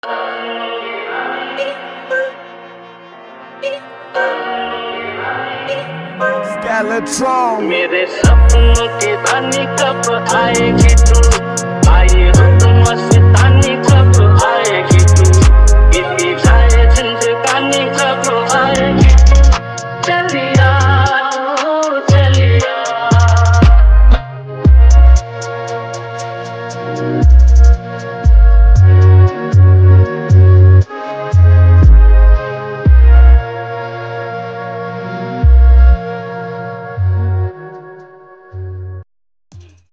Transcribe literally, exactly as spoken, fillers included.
मेरे सपनों की रानी कब आएगी तू, आई हो।